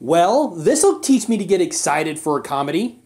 Well, this'll teach me to get excited for a comedy.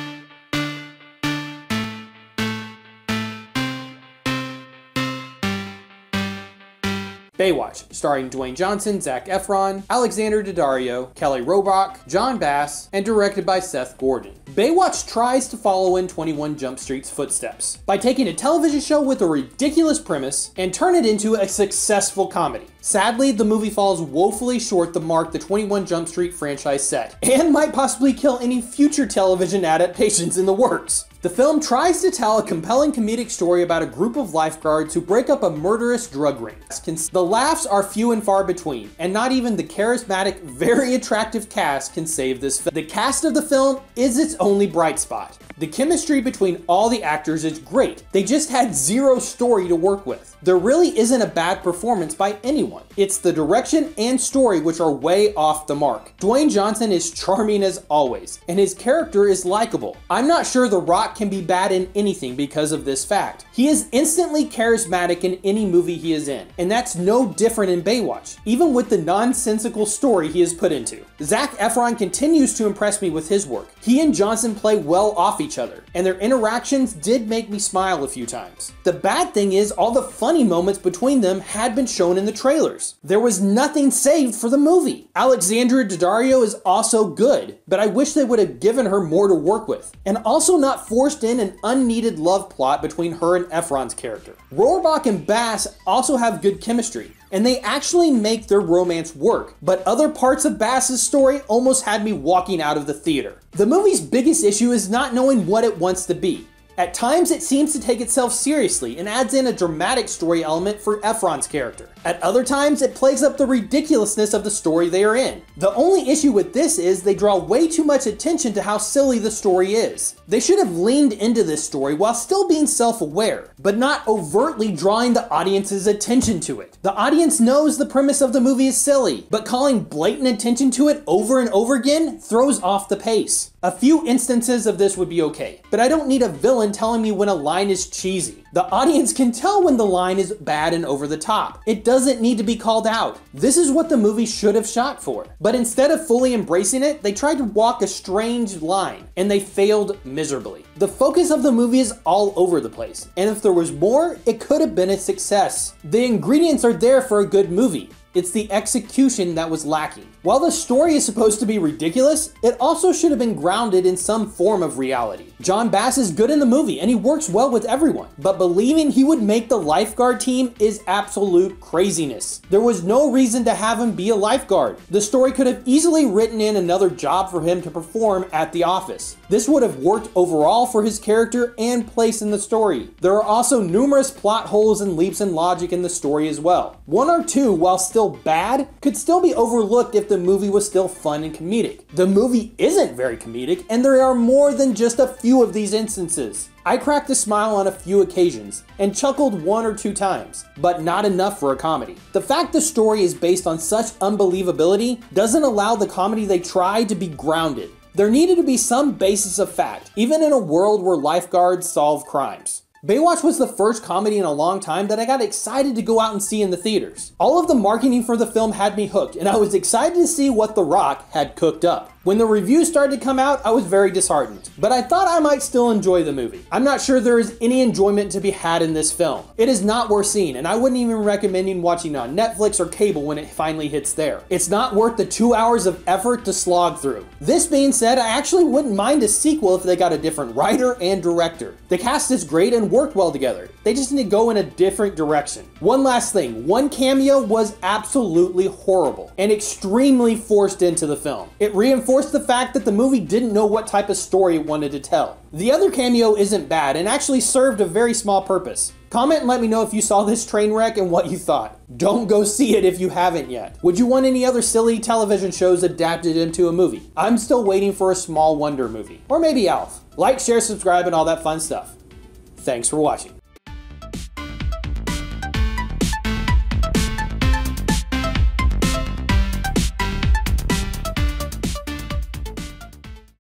Baywatch, starring Dwayne Johnson, Zac Efron, Alexandra Daddario, Rohrbach, Jon Bass, and directed by Seth Gordon. Baywatch tries to follow in 21 Jump Street's footsteps by taking a television show with a ridiculous premise and turn it into a successful comedy. Sadly, the movie falls woefully short the mark the 21 Jump Street franchise set, and might possibly kill any future television adaptations in the works. The film tries to tell a compelling comedic story about a group of lifeguards who break up a murderous drug ring. The laughs are few and far between, and not even the charismatic, very attractive cast can save this film. The cast of the film is its only bright spot. The chemistry between all the actors is great. They just had zero story to work with. There really isn't a bad performance by anyone. It's the direction and story which are way off the mark. Dwayne Johnson is charming as always, and his character is likable. I'm not sure The Rock can be bad in anything because of this fact. He is instantly charismatic in any movie he is in, and that's no different in Baywatch, even with the nonsensical story he is put into. Zac Efron continues to impress me with his work. He and Johnson play well off each other, and their interactions did make me smile a few times. The bad thing is all the funny moments between them had been shown in the trailers. There was nothing saved for the movie. Alexandra Daddario is also good, but I wish they would have given her more to work with, and also not forced in an unneeded love plot between her and Efron's character. Rohrbach and Bass also have good chemistry, and they actually make their romance work, but other parts of Bass's story almost had me walking out of the theater. The movie's biggest issue is not knowing what it wants to be. At times, it seems to take itself seriously and adds in a dramatic story element for Efron's character. At other times, it plays up the ridiculousness of the story they are in. The only issue with this is they draw way too much attention to how silly the story is. They should have leaned into this story while still being self-aware, but not overtly drawing the audience's attention to it. The audience knows the premise of the movie is silly, but calling blatant attention to it over and over again throws off the pace. A few instances of this would be okay, but I don't need a villain telling me when a line is cheesy. The audience can tell when the line is bad and over the top. It doesn't need to be called out. This is what the movie should have shot for. But instead of fully embracing it, they tried to walk a strange line, and they failed miserably. The focus of the movie is all over the place, and if there was more, it could have been a success. The ingredients are there for a good movie. It's the execution that was lacking. While the story is supposed to be ridiculous, it also should have been grounded in some form of reality. Jon Bass is good in the movie and he works well with everyone, but believing he would make the lifeguard team is absolute craziness. There was no reason to have him be a lifeguard. The story could have easily written in another job for him to perform at the office. This would have worked overall for his character and place in the story. There are also numerous plot holes and leaps in logic in the story as well. One or two, while still bad, could still be overlooked if the movie was still fun and comedic. The movie isn't very comedic, and there are more than just a few of these instances. I cracked a smile on a few occasions, and chuckled one or two times, but not enough for a comedy. The fact the story is based on such unbelievability doesn't allow the comedy they tried to be grounded. There needed to be some basis of fact, even in a world where lifeguards solve crimes. Baywatch was the first comedy in a long time that I got excited to go out and see in the theaters. All of the marketing for the film had me hooked, and I was excited to see what The Rock had cooked up. When the reviews started to come out, I was very disheartened, but I thought I might still enjoy the movie. I'm not sure there is any enjoyment to be had in this film. It is not worth seeing, and I wouldn't even recommend watching it on Netflix or cable when it finally hits there. It's not worth the 2 hours of effort to slog through. This being said, I actually wouldn't mind a sequel if they got a different writer and director. The cast is great and worked well together. They just need to go in a different direction. One last thing, one cameo was absolutely horrible and extremely forced into the film. It reinforced the fact that the movie didn't know what type of story it wanted to tell. The other cameo isn't bad and actually served a very small purpose. Comment and let me know if you saw this train wreck and what you thought. Don't go see it if you haven't yet. Would you want any other silly television shows adapted into a movie? I'm still waiting for a Small Wonder movie. Or maybe Alf. Like, share, subscribe, and all that fun stuff. Thanks for watching.